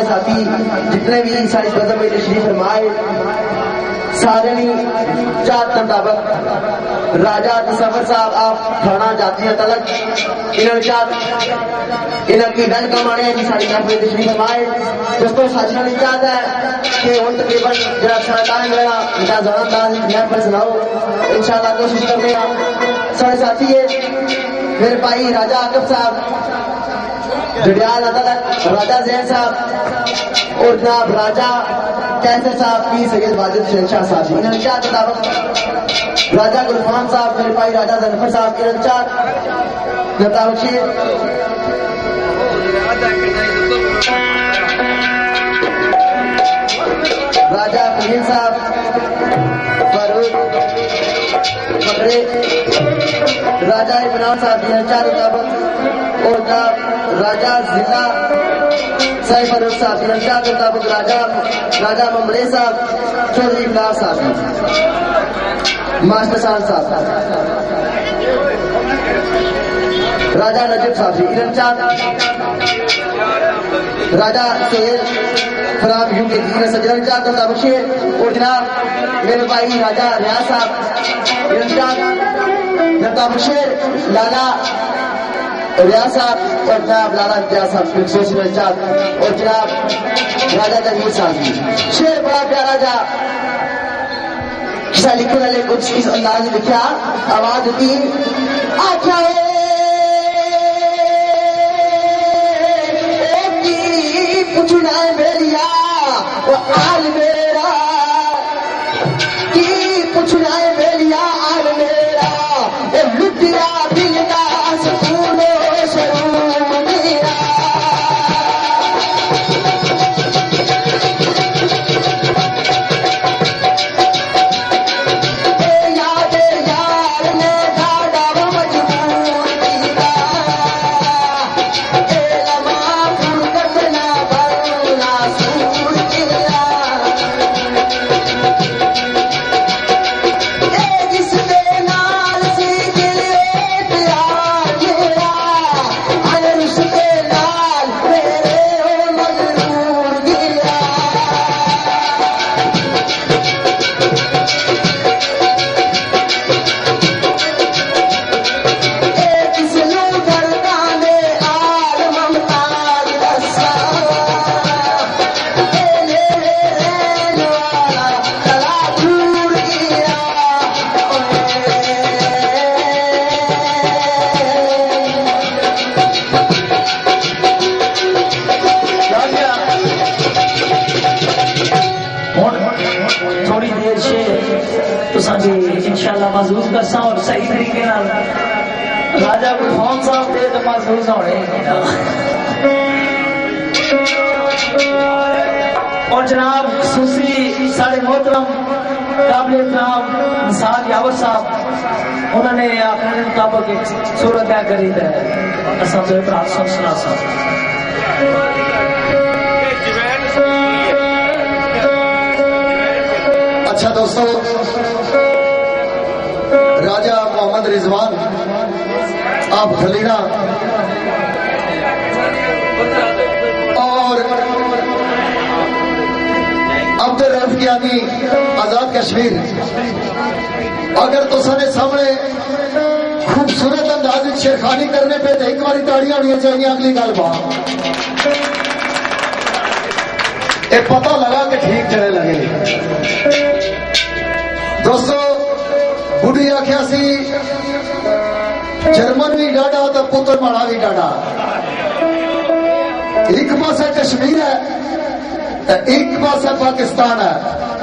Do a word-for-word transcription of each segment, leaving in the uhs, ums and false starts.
साथी जितने भी सारी कदम में तशरीफ फरमाए सारे चार मुताबिक राजा तसव्वुर साहब आप थाना जाती तलक इन्होंने की वेलकम आने जी सारी महफिल तशरीफ फरमाए। दोस्तों साथियों ने चाहता है कि हम तकरीबन जरा सारा टाइम लगा बेटा जबानदार महफिल सुनाओ इंशाल्लाह कोशिश करते हैं। सारे साथी है मेरे भाई राजा आकब साहब जड़ियाल अदालत राजा जैन साहब और जनाब राजा कैसर साहब की सैयद वाजिद शहनशाह साहब इन्होंने चार मुताबिक राजा गुलफाम साहब मेरे भाई राजा जनफर साहब इन्होंने चार मुताबिक राजा फहीम साहब फारूक पकड़े राजा इमरान साहब इन्होंने चार मुताबिक और राजा जिला साहिब फारूक साहब इन्होंने चार मुताबिक राजा राजा ममरे साहब चौधरी इमरान साहब मास्टर साहब राजा नजीब साहब इन्होंने चार राजा सोहेल खराब यू के तीन सज्जन चार मुताबिक शेर और जनाब मेरे भाई राजा रियाज साहब इन्होंने चार मुताबिक शेर लाला रियाज साहब और जनाब लाला इम्तियाज साहब चार और जनाब राजा तनवीर साहब शेर बड़ा प्यारा जा किसा लिखने वाले कुछ इस अंदाज में लिखा आवाज होती आख्या पूछना है मेरिया वो आल मेरा की पूछना है मेरिया आल मेरा ए लुटिया दिलदा सुकूनो शरूर मेरा ए याद यार ने दादा मजबूर दिया ए लमा फुरकतना बरना सूर दिया ए जिसके नाल सी दिले प्यार मेरा अरे उसके नाल मेरे ओ मजबूर दिया ए किसनू करता ने आल ममताज दसा ए ले रैन वाला तला दूर गया थोड़ी देर से तो साडी इंशाल्लाह महसूस करसा और सही तरीके नाल राजा गुलफाम साहब दे तो महसूस होने और जनाब सुसी साढ़े मोहतरम काबिल इकराम निसार यावर साहब उन्होंने अपने मुताबिक एक सूरत क्या करी है असा तो प्रार्थना सुना साहब अच्छा दोस्तों राजा मोहम्मद रिजवान आप खलीना और अब्दुल रऊफ यानी आजाद कश्मीर अगर तो सारे सामने खूबसूरत अंदाज में शेरखानी करने पे तो एक बारी ताड़ियां होनी चाहिए अगली गल बात ये पता लगा कि ठीक चले लगे दोस्तों बुढ़ी आख्या सी जर्मन भी डाढ़ा तो पुत्र माड़ा भी डाढ़ा एक पास कश्मीर है एक पास पाकिस्तान है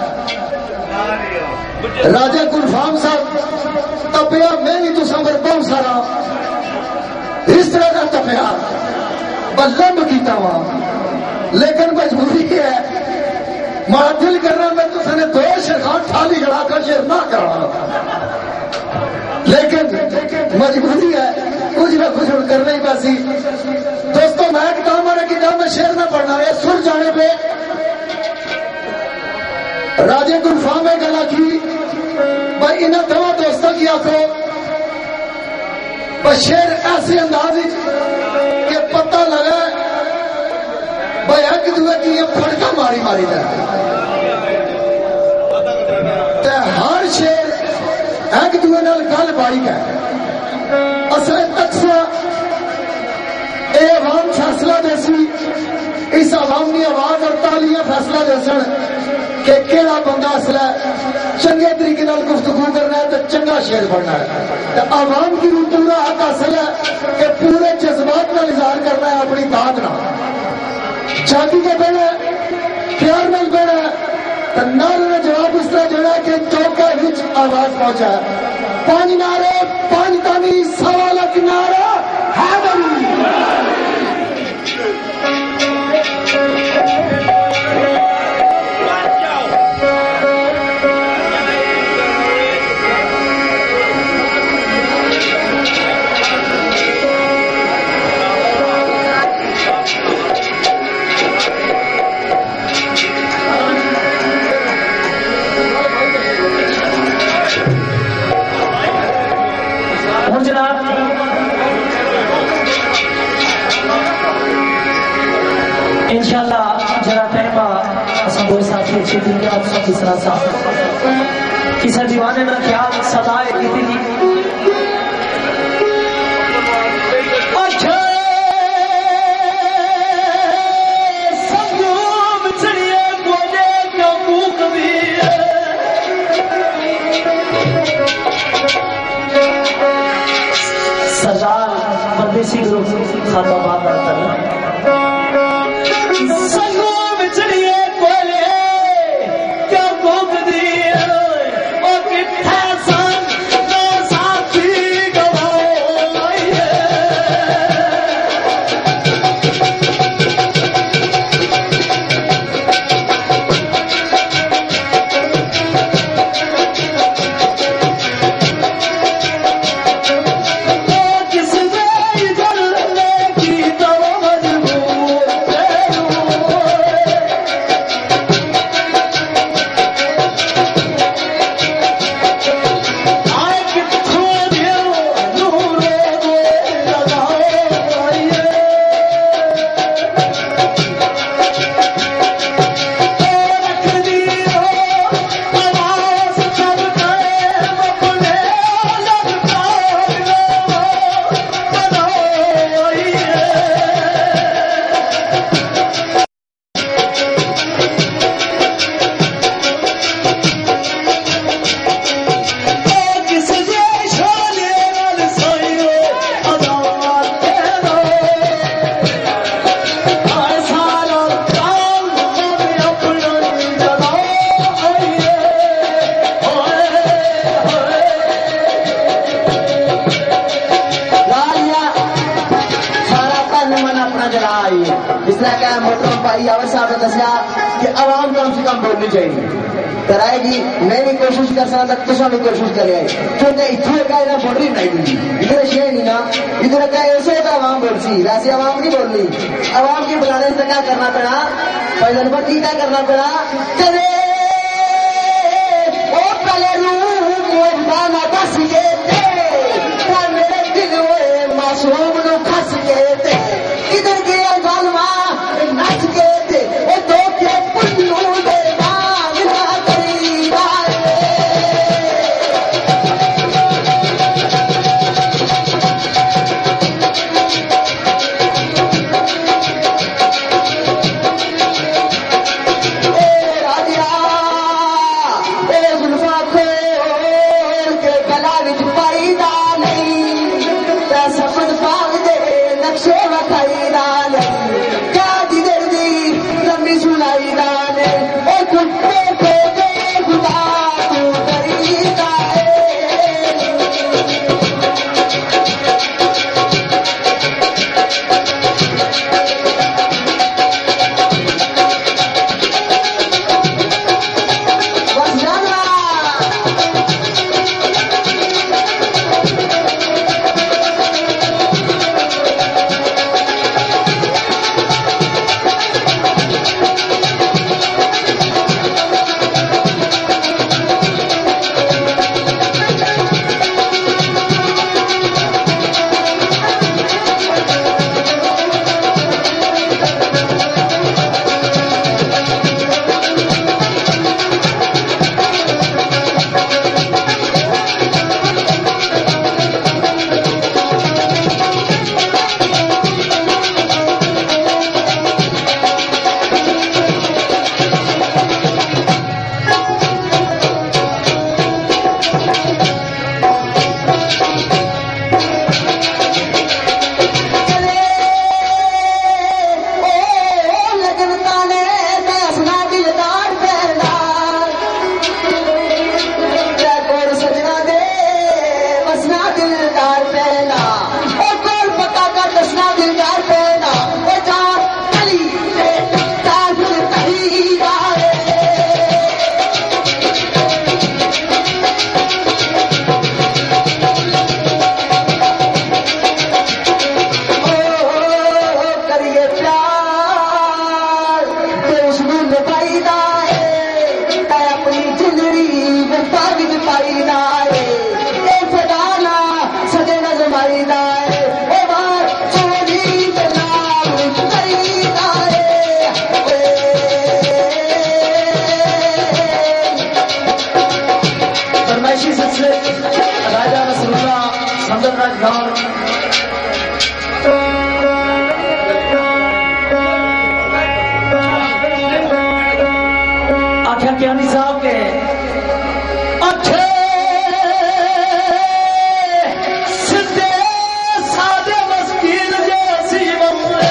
राजा गुलफाम साहब तपया मैं भी तुसा पर बहुत सारा इस तरह का तपया बल्लम किया वहां लेकिन मजबूरी है मारा दिल करना मैं तुझे दो शेखान थाली गड़ा कर शेर ना कराना लेकिन मजबूरी है कुछ ना कुछ करना ही पैसी दोस्तों मैं किताब मारा किताब में शेर ना पढ़ना है सुर जाने पे राजे गुलफाम में गला की भाई इन्हें दवा दोस्तों की आखो पर शेर ऐसे अंदाज के पता लगा भाई एक दूए की ये फड़का मारी मारी था ते हर शेर एक दूए नाल गल बारी है असल तकसा ये अवाम फैसला देसी इस अवामी आवाज और तालियां फैसला देसन कि केड़ा बंदा असल चंगे तरीके नाल गुफ्तगू करना है तो चंगा शेर बनना है तो अवाम की पूरा हक असल है कि पूरे जज्बात का इजहार करना है अपनी बात ना जाति के बहना प्यार नाल बहना तो नारे का जवाब इस तरह देना कि चौके विच आवाज पहुंचा पांच नारे पांच तानी सवा लाख नारा हैदरी इंशाल्लाह जरा टाइम असां दो साथी अच्छे दिन के आप सब तीसरा साथ किसा दीवाने ना ख्याल सदाए इतनी सरदार परदेसी ग्रुप खाता बात करता है कि आवाम कम से कम बोलनी चाहिए कराएगी मैं भी कोशिश कर सकता तुसा भी कोशिश करे क्योंकि इतने का इधर बोल रही नहीं इधर शेर नहीं ना इधर का ऐसे तो आवाम बोलती वैसे आवाम नहीं बोलनी आवाम की बुलाने से क्या करना पड़ा पहले नंबर क्या करना पड़ा करे ओ पहले रूह फंस गए थे मेरे दिल में मासूम नु फंस गए थे इधर गया जालमा नाच गए थे वो दो के पुन्नू दे बाग ना करी बात ए राजा ए जुल्फा को राजा रसूलुल्लाह संदरराज गांव आख्या ज्ञानी साहब के अच्छे सिद्धे सादे मस्कीन जैसी बम्बे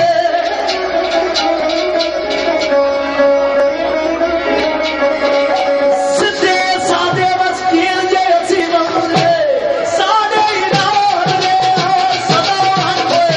सिद्धे सादे मस्कीन जैसी बम्बे सादे इनाम दे सदा कोई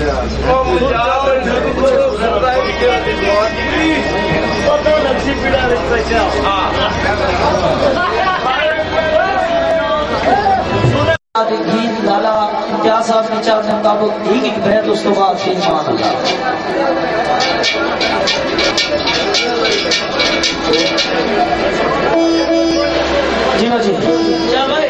गीत लाला क्या साहब ने चार मुताबिक एक एक बैत उस तो बाद से मान अल्लाह जी ना जी क्या भाई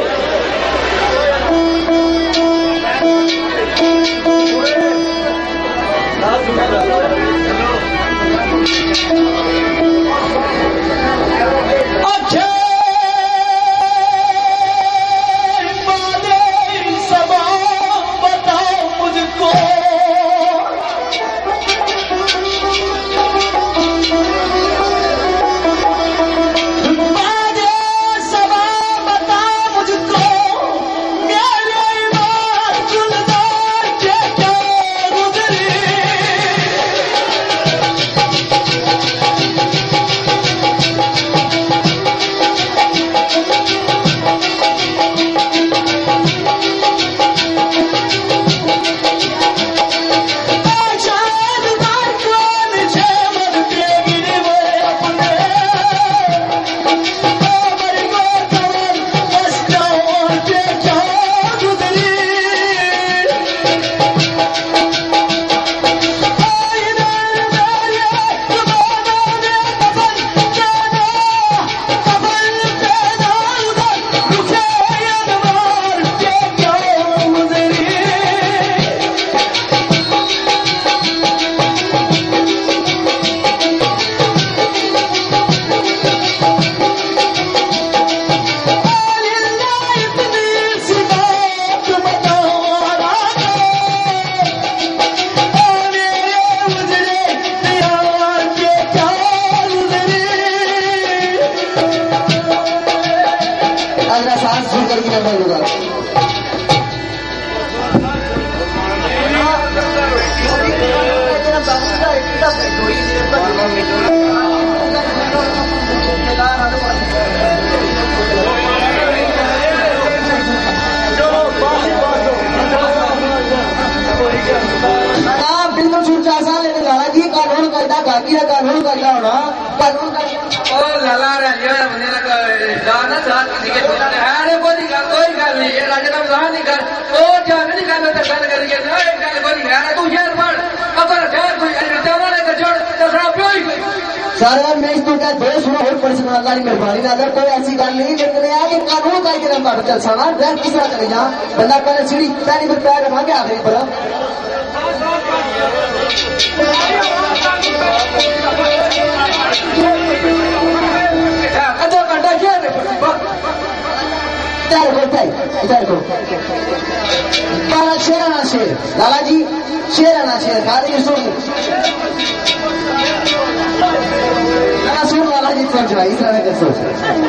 कानून का क्या होना कानून का और लला रहा है बने लगा जाना साथ किसी के बोलते हैं अरे कोई गल कोई गल नहीं ये राजा का मजाक नहीं कर ओ जान नहीं करना तो गल करिए ना एक गल कोई नहीं है तू शेर पढ़ अगर शेर कोई चावल का छोड़ तो सारा प्यो ही सारा मैं इसको क्या दो सुना हो पर सुना अल्लाह की मेहरबानी अगर कोई ऐसी गल नहीं लेकिन यार ये कानून का के नंबर चल सामान डर किस तरह करे जा बंदा पहले सीढ़ी पहली पर पैर रखा के आखिरी पर आधा घंटा शेर इधर को इधर को शेर आना शेर लाला जी शेर आना शेर खा रही सुन सुन लाला जी सोच रहा इस तरह का सोच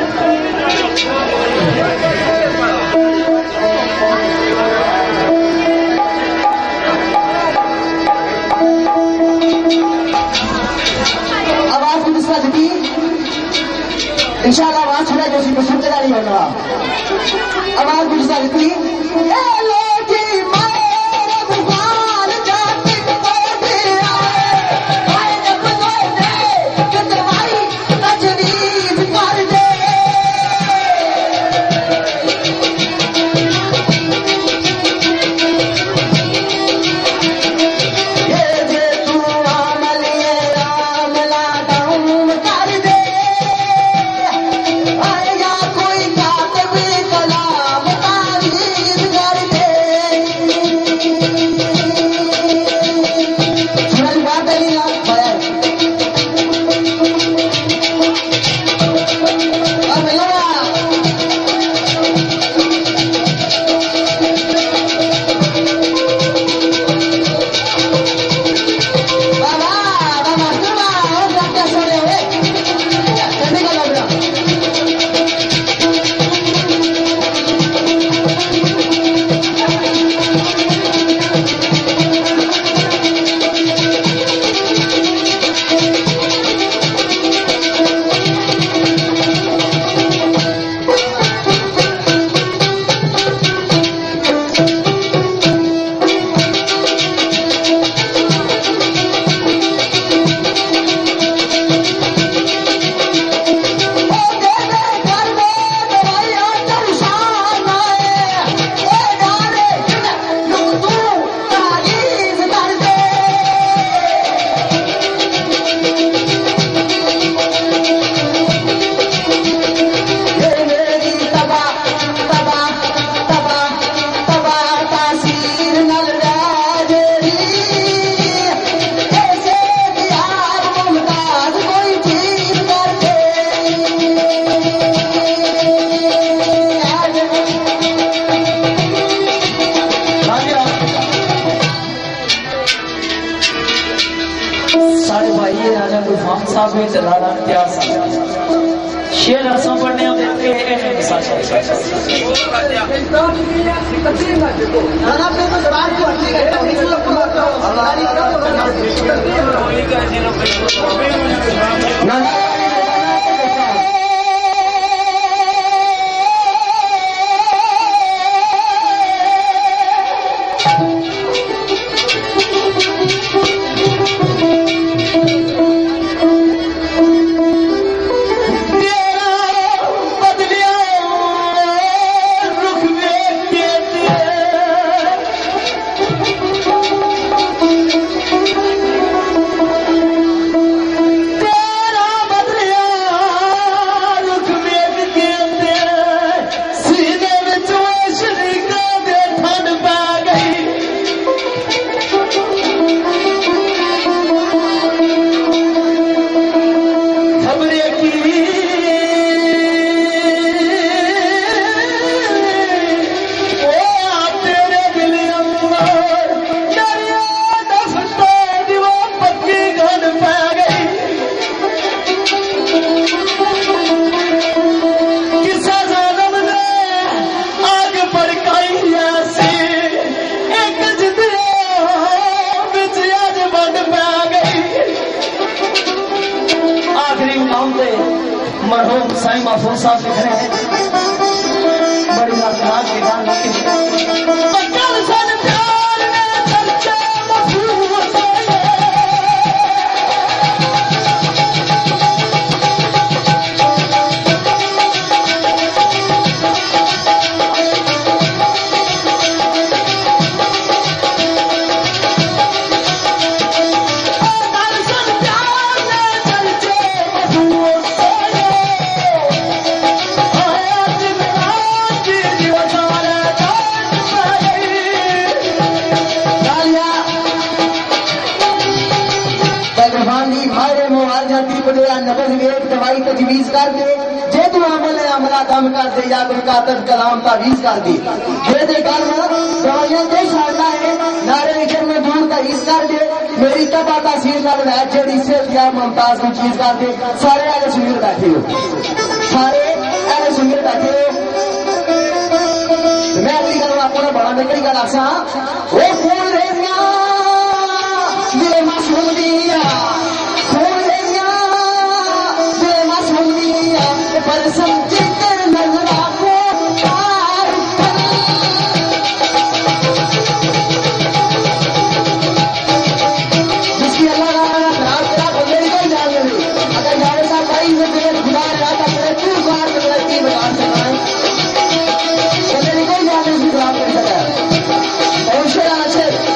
आवाज की दूसरा झुकी इंशाल्लाह आवाज छुड़ा जो उसको सुनते नहीं होगा आवाज की दूसरा झुकी भाई है राजा गुलफाम साहब है राणा इम्तियाज साहब शेर रसों पढ़ने हम देखते हैं इन्हें मिसाल मरहूम साईं महफूज साहब लिख रहे हैं बड़ी दर्दनाक की गान दवाई तजवीज कर दे जे तू अमल अमला दम कर दे या कोई कातल कलाम तावीज कर दे जे दे गल दवाइयां दे छाड़ना है नारे विचर में दूर तरीज कर दे मेरी तबा तहसील नाल वैद जेड़ी सेहत या मुमताज की चीज कर दे सारे आले सुनील बैठे हो सारे आले सुनील बैठे हो मैं अगली गल आपको बड़ा मैं कई गल आसा ओ फूल रेजियां दिल मासूम दिया पर समझे कर नजरा को पार कर जिसकी अल्लाह का नाम तेरा बंदे को जान ले अगर जावे सा भाई में तेरे खुदा रात अपने तू बाहर कर की बता सका बंदे को जाने से दुआ कर सका और शेर आशर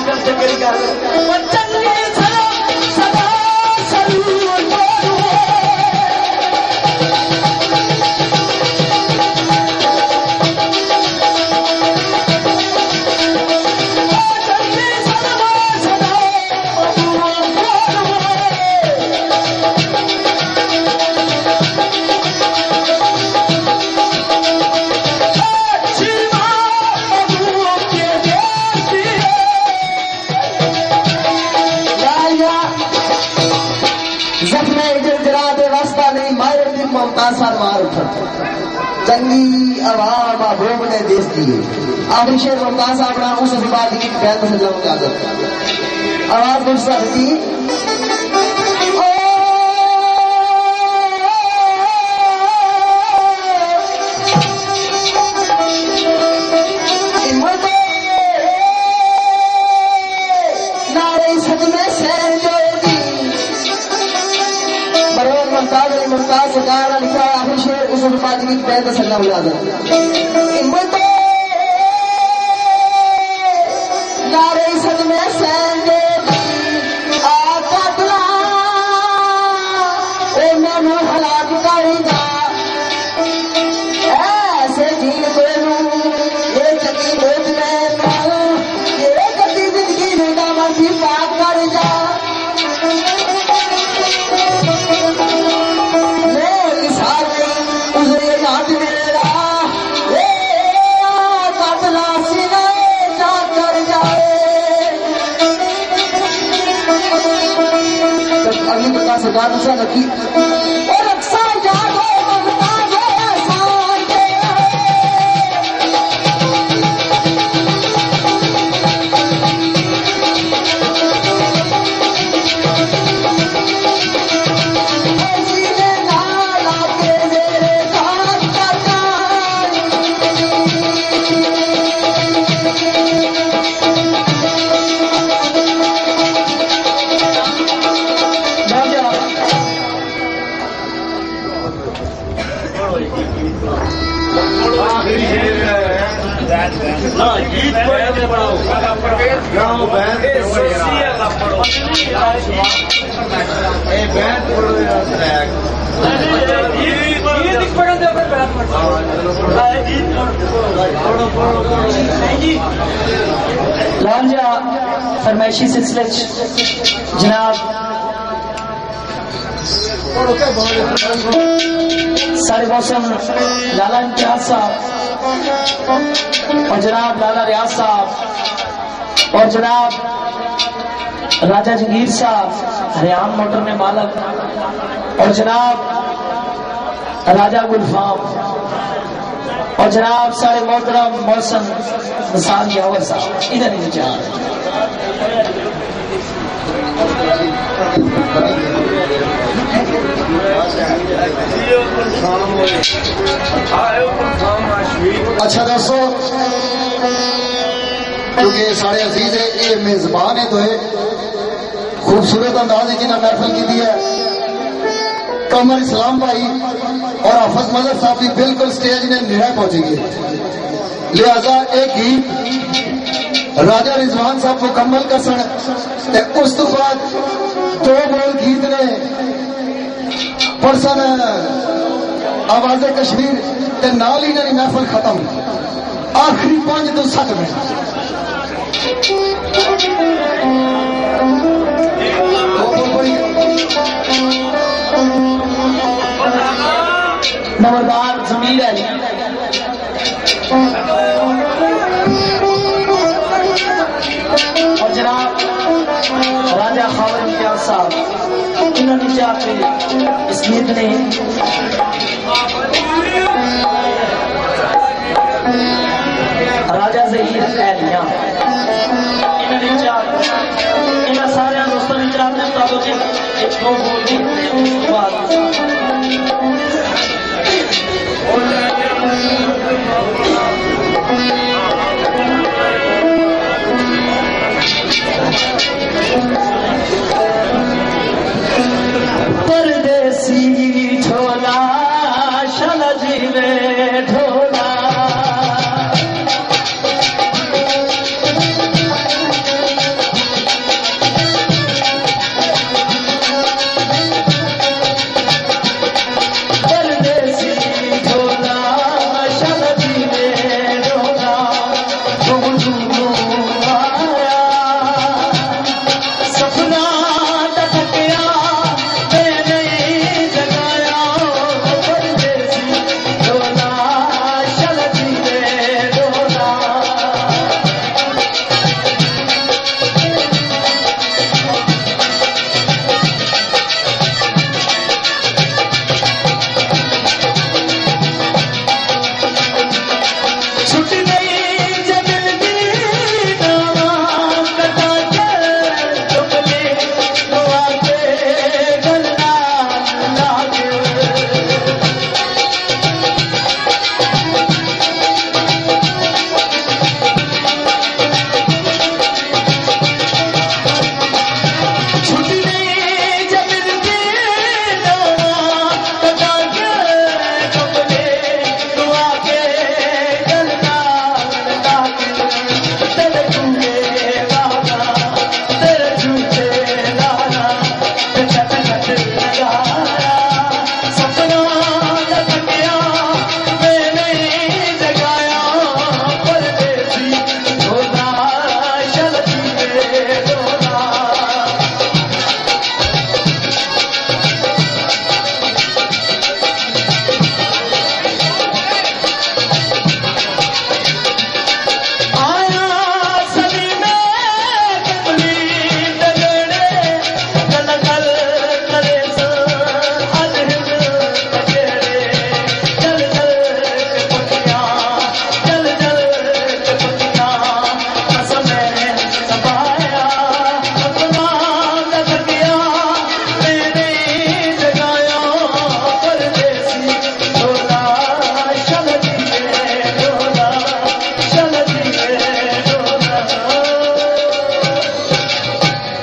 कर चक्कर कर चंगी सदा सदा सरूर चंगी आवाम महबूब ने देश दिए आखिरी शेर मुमताज अपना उस बात की बयान से लग जाता आवाज गुड सकती मुमताज सरकार ने लिखा आखिरी शेर उस बात की बयान से लग जाता नारे सदमे सैंदे आका तुला ओ मैनू हलाक करेगा ऐसे जीन कोनू ये चंगी लोग मैनू ये कदी जिंदगी मेरा मर्जी पाक कर जा मेरी सारी उजरे नाथ मेरा ए काटला सीने जा कर जाए अगली बता सरकार दूसरा रखी और रक्षा जागो ममता ये आसान के सीने नाला के मेरे साथ करना लांजा फरमाइशी सिलसिले जनाब सारे मौसम लाला इम्तियाज साहब और जनाब लाला रियाज साहब और जनाब राजा जंगीर साहब हरियाण मोटर में मालक और जनाब राजा गुलफाम और जनाब सारे मोहतरम मौसम निसार यावर साहब इधर ही जा अच्छा दोस्तों क्योंकि सारे अजीज है ये मेजबान है तो है खूबसूरत अंदाज की महफिल की दी है कमर इस्लाम भाई और हाफिज मजहर साहब की बिल्कुल स्टेज ने निरा पहुंचेगी लिहाजा एक गीत राजा रिजवान साहब मुकम्मल कर सन उस तो बाद दो बोल गीत ने परसन आवाज़े कश्मीर ते नाल ही इन्हां दी महफिल खत्म आखिरी पांच तो सत मिनट नंबरदार जमीर अली और जनाब राजा खावर इम्तियाज साहब इन्होंने जाके इस गीत ने राजा ज़हीर एलिया इन्होंने जाके इन सारे दोस्तों ने जाने मुताबिक एक दो बोल दी बात परदेसी छोला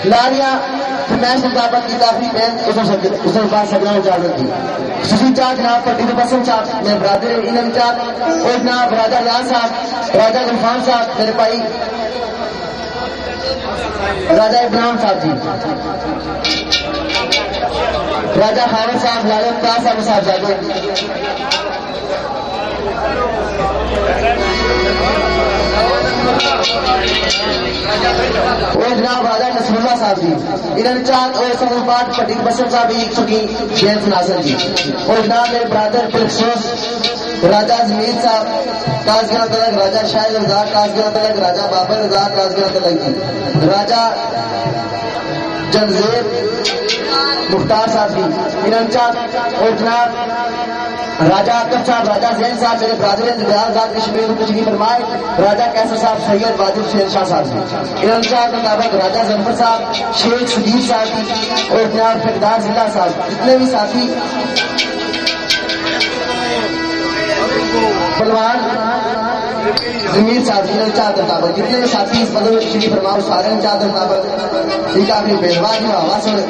खिलाड़ियां मैच मुताबिक की काफी मैच उसने बात सकना इजाजत दी सुशी चाह जनाब पट्टी तो पसंद साहब मेरे बरादर इन्हें चाह और जनाब राजा रियाज साहब राजा गुलफान साहब मेरे भाई राजा इब्राहिम साहब जी राजा खान साहब लाले मुमताज साहब साहब जागे और जनाब राजा नसरुल्लाह साहब जी इन्होंने चार और समूहपाठ पट्टी बसर साहब एक चुकी जैन नासर जी और जनाब मेरे ब्रदर बिलखसूस राजा जमीर साहब काजगरा तलक राजा शाहिद रजाक काजगरा तलक राजा बाबर रजाक काजगरा तलक जी राजा जमजेर मुख्तार साहब जी इन्होंने चार और जनाब राजा अकबर साहब राजा जैन साहब मेरे ब्रादर रियाज कश्मीर कुछ नहीं फरमाए राजा कैसर साहब सैयद वाजिब शेर शाह साहब जी इन्होंने चार मुताबिक राजा जफर साहब शेख सदीर साहब जी और जनाब फिकदार जिला साहब जितने भी साथी पहलवान जमीर साहब जी ने चाहते मुताबिक जितने भी साथी इस बदल श्री फरमाओ सारे ने चाहते मुताबिक ठीक है अपनी बेहवाज में हवा सुन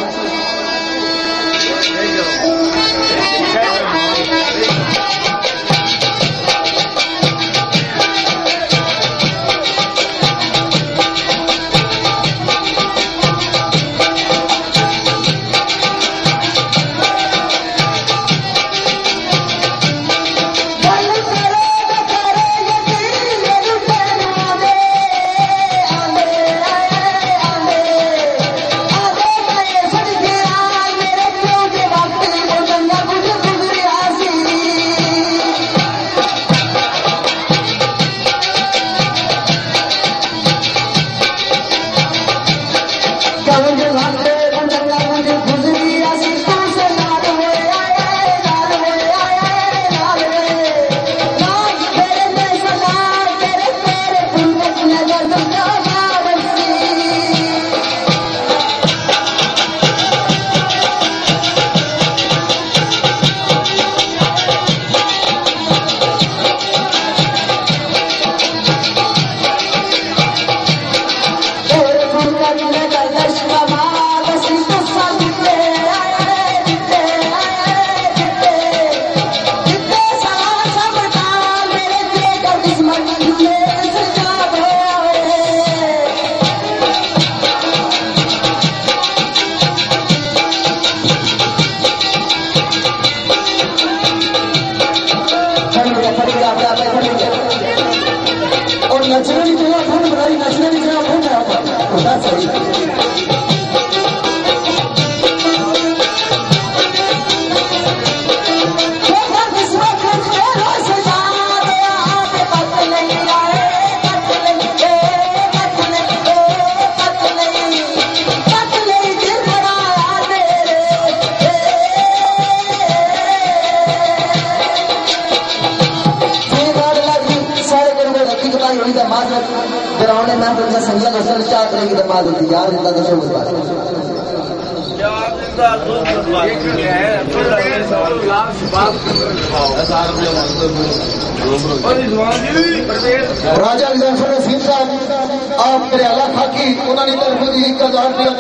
राजा जफर रफीक साहब आप मेरे अला खाकी उन्होंने तरफ दी एक हजार रुपया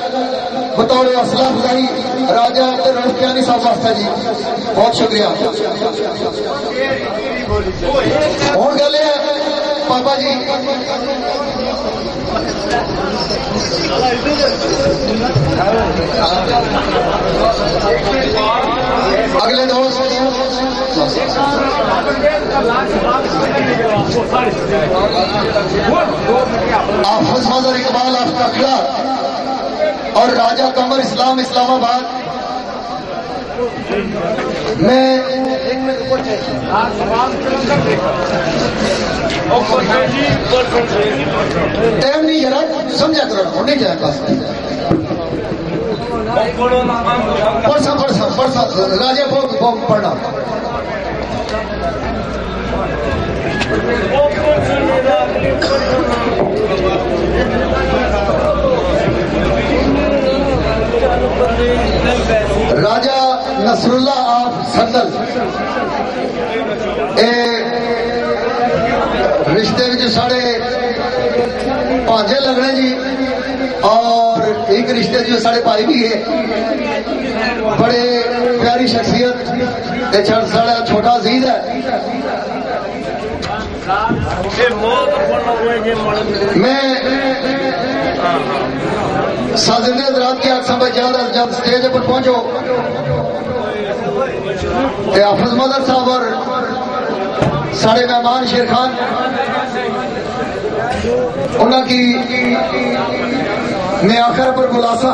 नगद बतौर हौसला अफजाई राजा रफियानी साहब वास्ता जी बहुत शुक्रिया और गल पापा जी अगले दोस्त आफज मजर इकबाल ऑफ ककड़ा और राजा कमर इस्लाम इस्लामाबाद मैं टाइम नहीं जरा समझा करो नहीं जाए पास परसा परसा परसा राजा बहुत पढ़ना राजा नसरुल्लाह ऑफ संदल ए रिश्ते में साढ़े भांजे लगने जी और एक रिश्ते जो साढ़े भाई भी है, बड़े प्यारी शख्सियत, साढ़ा छोटा अजीज है। मैं साजिंदे हजरात के अक्सर भाई जल्द अज जल्द स्टेज पर पहुंचो, हाफिज मदर साहब और साढ़े मेहमान शेर खान उनकी मैं आखिर पर बुलासा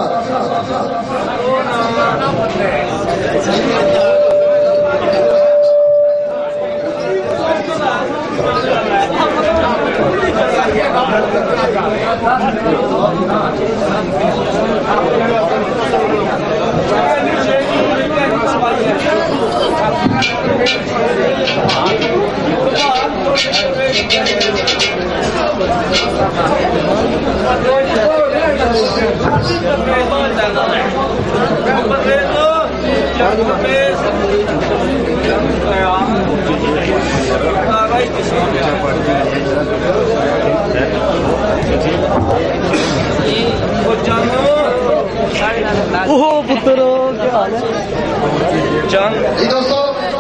ओह पुत्रो क्या हाल है जी दोस्तों,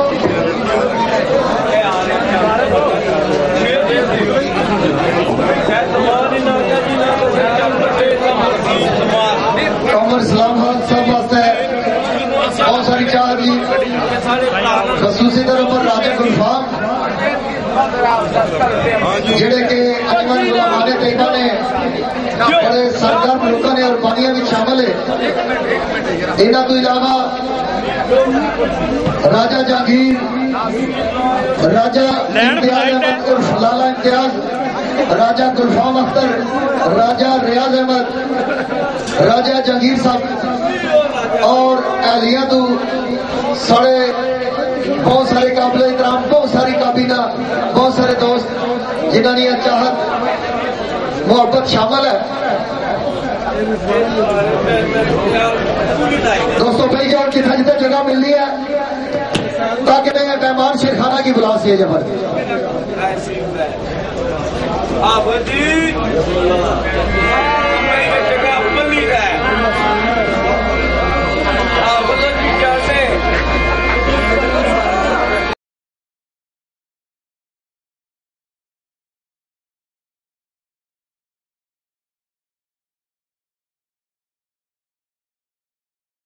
कमर इस्लाम खान साहब वास्ते बहुत सारी चाह दी, खसूसी तरह पर राजा गुलफाम जेड़े के अजमन गुलामाने तैयबा ने बड़े सरगर्म लोगों ने और बानिया भी शामिल है। इन्हों तो इलावा राजा जहांगीर, राजा इम्तियाज अहमद उर्फ लाला इम्तियाज, राजा गुलफाम अख्तर, राजा रियाज अहमद, राजा जहांगीर साहब और एहलिया तो साढ़े बहुत सारे काबिल इतराम, बहुत सारी काबीना, बहुत सारे दोस्त जिन्होंने चाहत मोहब्बत शामिल है। दोस्तों भाई जाओ जितना जितना जगह मिलनी है ताकि मैं मेहमान शेर खाना की बुला सी जबर आप